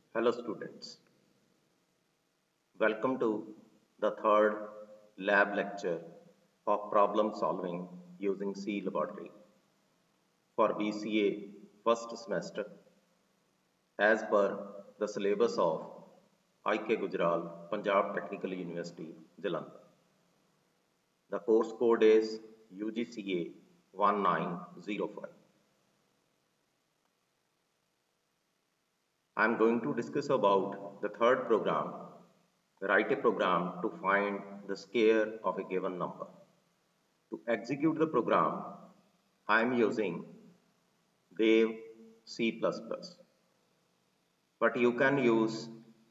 Hello students, welcome to the third lab lecture of problem solving using C laboratory for BCA first semester as per the syllabus of IK Gujral, Punjab Technical University, Jalandhar. The course code is UGCA 1905. I am going to discuss about the third program. Write a program to find the square of a given number. To execute the program, I am using Wave C++. But you can use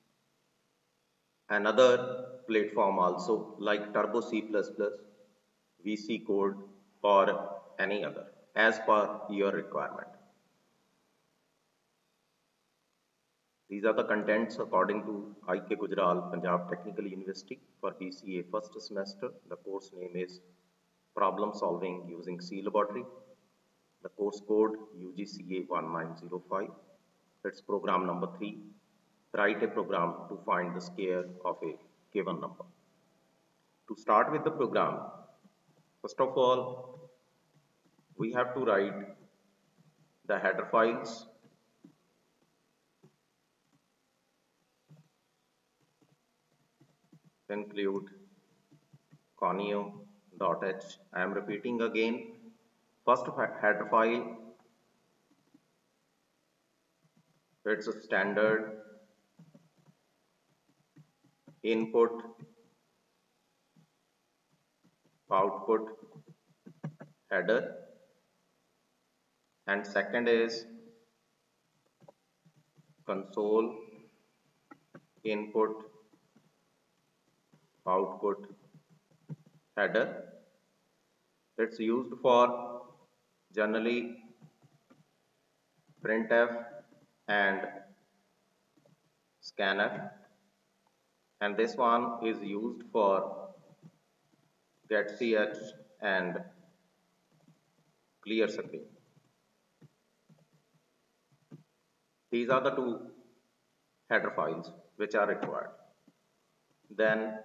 another platform also like Turbo C++, VC Code or any other as per your requirement. These are the contents according to IK Gujral, Punjab Technical University for BCA first semester. The course name is Problem Solving Using C Laboratory. The course code UGCA 1905. It's program number 3. Write a program to find the square of a given number. To start with the program, first of all, we have to write the header files. Include conio.h. I am repeating again. First header file, it's a standard input, output, header, and second is console, input, output, header. It's used for generally printf and scanf, and this one is used for getch and clear screen. These are the two header files which are required. Then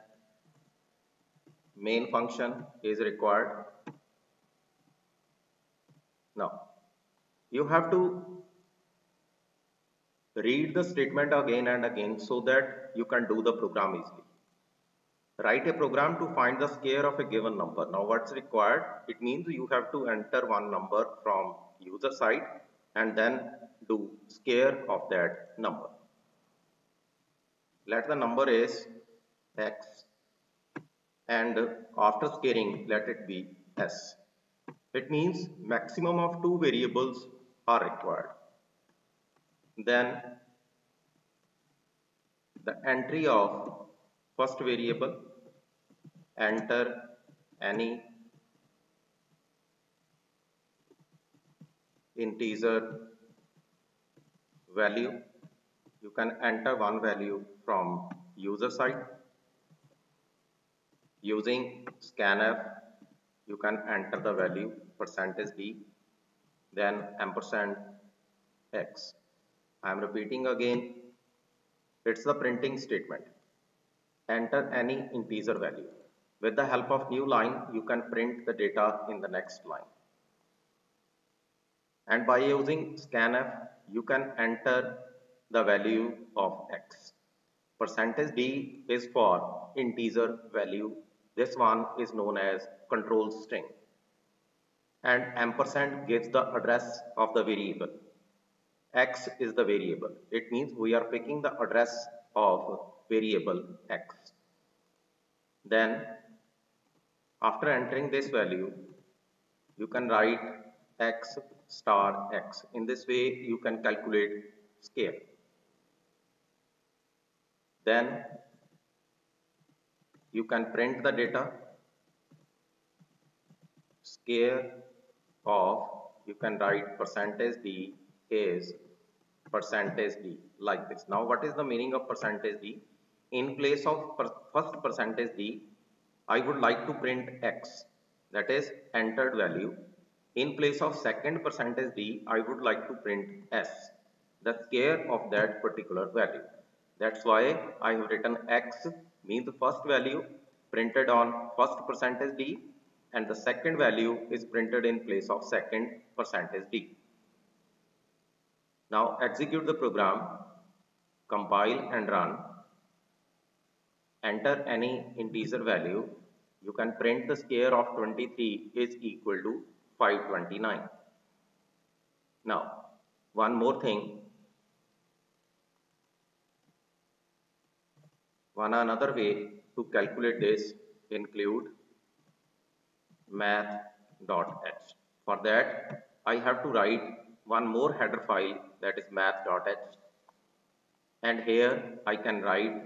main function is required. Now you have to read the statement again and again so that you can do the program easily. Write a program to find the square of a given number. Now what's required? It means you have to enter one number from user side and then do square of that number. Let the number is x and after squaring let it be s. It means maximum of 2 variables are required. Then the entry of first variable, enter any integer value. You can enter one value from user side. Using scanf, you can enter the value %d, then ampersand x. I am repeating again. It's the printing statement. Enter any integer value. With the help of new line, you can print the data in the next line. And by using scanf, you can enter the value of x. %d is for integer value. This one is known as control string. And ampersand gives the address of the variable. X is the variable. It means we are picking the address of variable x. Then after entering this value, you can write x star x. In this way you can calculate square. Then you can print the data square of, you can write %d is %d like this. Now what is the meaning of %d? In place of first %d, I would like to print x, that is entered value. In place of second %d, I would like to print s, the square of that particular value. That's why I have written x means the first value printed on first percentage d, and the second value is printed in place of second percentage d. Now execute the program, compile and run. Enter any integer value. You can print the square of 23 is equal to 529. Now, one more thing. One another way to calculate this include math.h. For that, I have to write one more header file, that is math.h, and here I can write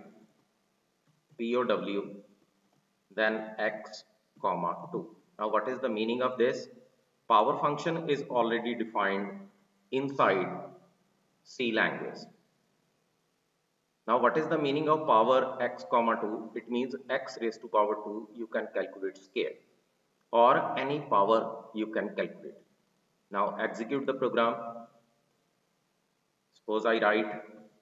POW then x comma 2. Now what is the meaning of this? Power function is already defined inside C language. Now what is the meaning of power x comma 2? It means x raised to power 2 you can calculate square, or any power you can calculate. Now execute the program. Suppose I write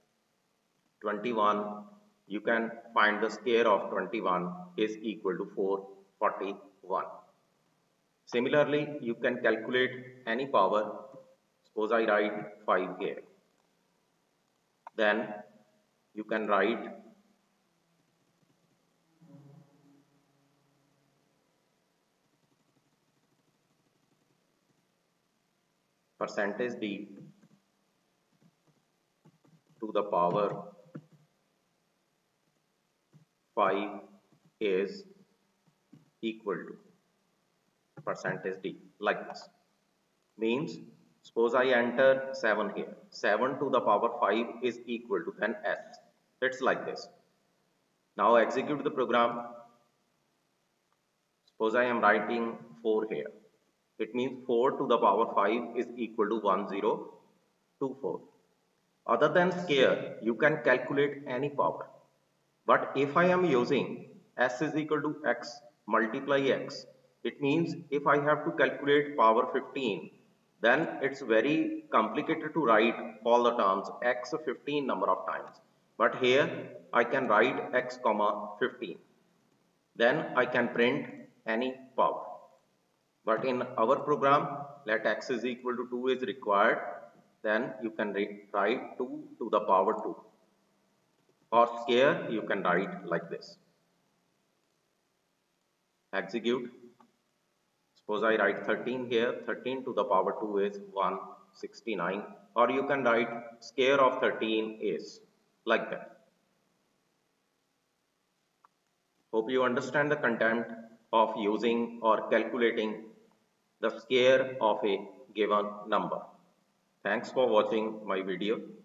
21, you can find the square of 21 is equal to 441. Similarly, you can calculate any power. Suppose I write 5 here. Then you can write percentage d to the power 5 is equal to percentage d, like this. Means suppose I enter 7 here. 7 to the power 5 is equal to then s. It's like this. Now execute the program. Suppose I am writing 4 here. It means 4 to the power 5 is equal to 1024. Other than square, you can calculate any power. But if I am using s is equal to x multiply x, it means if I have to calculate power 15, then it's very complicated to write all the terms x 15 number of times. But here I can write x comma 15. Then I can print any power. But in our program, let x is equal to 2 is required. Then you can write 2 to the power 2. Or square, you can write like this. Execute. Suppose I write 13 here. 13 to the power 2 is 169. Or you can write square of 13 is like that. Hope you understand the content of using or calculating the square of a given number. Thanks for watching my video.